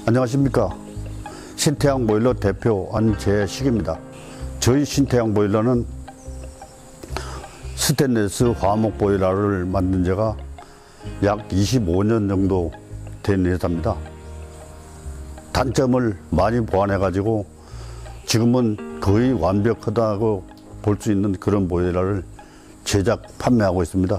안녕하십니까. 신태양 보일러 대표 안재식입니다. 저희 신태양 보일러는 스테인리스 화목 보일러를 만든 지가 약 25년 정도 된 회사입니다. 단점을 많이 보완해 가지고 지금은 거의 완벽하다고 볼 수 있는 그런 보일러를 제작 판매하고 있습니다.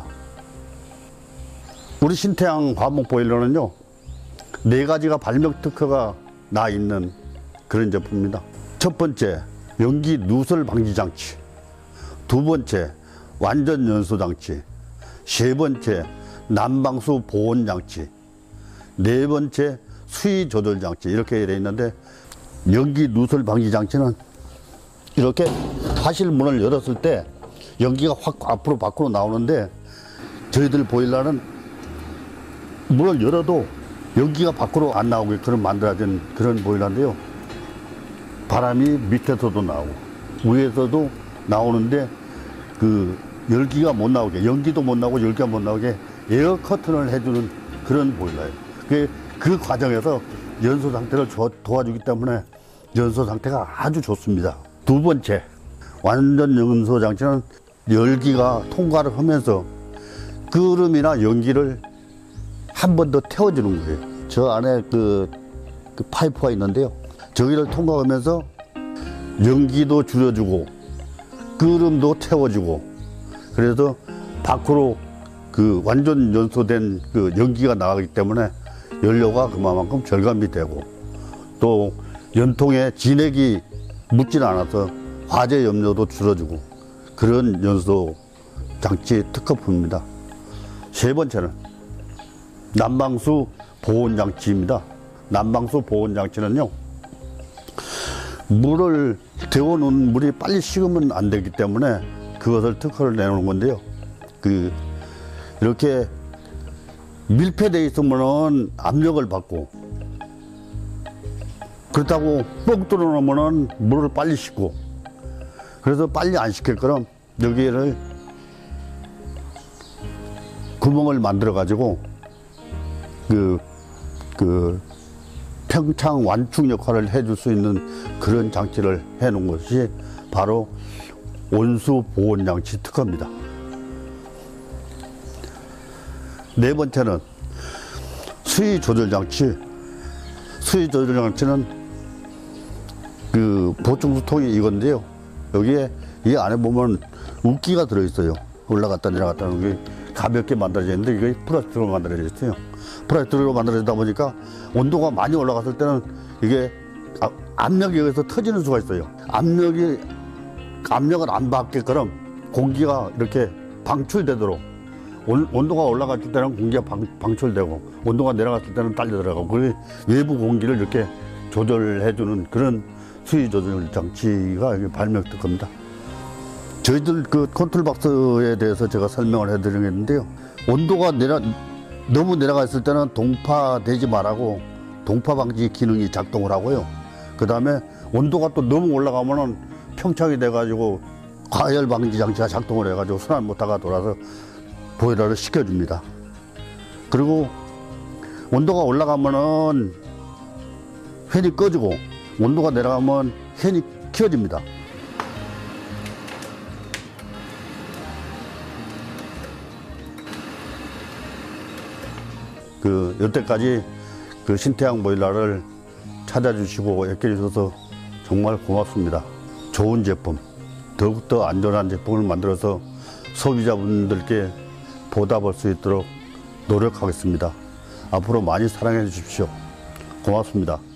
우리 신태양 화목 보일러는요, 4가지가 발명 특허가 나 있는 그런 제품입니다. 첫 번째, 연기 누설 방지 장치. 두 번째, 완전 연소 장치. 세 번째, 난방수 보온 장치. 네 번째, 수위 조절 장치. 이렇게 되어 있는데, 연기 누설 방지 장치는 이렇게 화실 문을 열었을 때 연기가 확 앞으로 밖으로 나오는데, 저희들 보일러는 문을 열어도 연기가 밖으로 안 나오게끔 만들어진 그런 보일러인데요. 바람이 밑에서도 나오고 위에서도 나오는데 그 열기가 못 나오게, 연기도 못 나오고 열기가 못 나오게 에어 커튼을 해주는 그런 보일러예요. 그 과정에서 연소 상태를 도와주기 때문에 연소 상태가 아주 좋습니다. 두 번째, 완전 연소 장치는 열기가 통과를 하면서 끓음이나 연기를 한 번 더 태워주는 거예요. 저 안에 그 파이프가 있는데요. 저기를 통과하면서 연기도 줄여주고 끓음도 태워주고, 그래서 밖으로 그 완전 연소된 그 연기가 나가기 때문에 연료가 그만큼 절감이 되고, 또 연통에 진액이 묻지는 않아서 화재 염려도 줄여주고, 그런 연소 장치 특허품입니다. 세 번째는 난방수 보온 장치입니다. 난방수 보온 장치는요, 물을 데워놓은 물이 빨리 식으면 안 되기 때문에 그것을 특허를 내놓은 건데요. 이렇게 밀폐되어 있으면은 압력을 받고, 그렇다고 뻥 뚫어놓으면은 물을 빨리 식고, 그래서 빨리 안 식힐 거면 여기를 구멍을 만들어 가지고 평창 완충 역할을 해줄 수 있는 그런 장치를 해 놓은 것이 바로 온수 보온 장치 특허입니다. 네 번째는 수위 조절 장치. 수위 조절 장치는 보충수통이 이건데요. 여기에 이 안에 보면 웃기가 들어있어요. 올라갔다 내려갔다 하는 게 가볍게 만들어져 있는데, 이게 플라스틱으로 만들어져 있어요. 플라스틱으로 만들어지다 보니까 온도가 많이 올라갔을 때는 이게 압력에 의해서 터지는 수가 있어요. 압력을 안 받게끔 공기가 이렇게 방출되도록, 온도가 올라갔을 때는 공기가 방출되고 온도가 내려갔을 때는 딸려 들어가고, 그 외부 공기를 이렇게 조절해주는 그런 수위 조절 장치가 발명 특허입니다. 저희들 컨트롤 박스에 대해서 제가 설명을 해드리겠는데요. 온도가 너무 내려갔을 때는 동파되지 말라고 동파 방지 기능이 작동을 하고요. 그 다음에 온도가 또 너무 올라가면은 평창이 돼가지고 과열 방지 장치가 작동을 해가지고 순환 모터가 돌아서 보일러를 식혀줍니다. 그리고 온도가 올라가면은 팬이 꺼지고, 온도가 내려가면 팬이 켜집니다. 여태까지 신태양 보일러를 찾아주시고 애껴주셔서 정말 고맙습니다. 좋은 제품, 더욱더 안전한 제품을 만들어서 소비자분들께 보답할 수 있도록 노력하겠습니다. 앞으로 많이 사랑해 주십시오. 고맙습니다.